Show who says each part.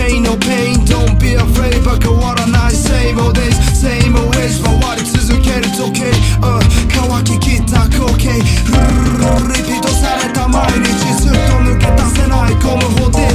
Speaker 1: pain no pain Don't be afraid ば変わらない Same old days Same old ways 回り続ける時計乾ききった光景リピートされた毎日すっと抜け出せないゴム補填